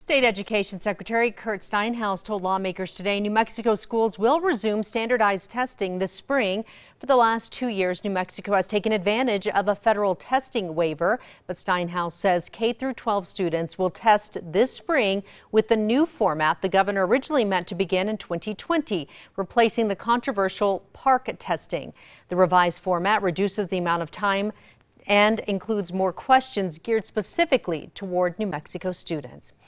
State Education Secretary Kurt Steinhaus told lawmakers today New Mexico schools will resume standardized testing this spring. For the last 2 years, New Mexico has taken advantage of a federal testing waiver, but Steinhaus says K through 12 students will test this spring with the new format the governor originally meant to begin in 2020, replacing the controversial PARCC testing. The revised format reduces the amount of time and includes more questions geared specifically toward New Mexico students.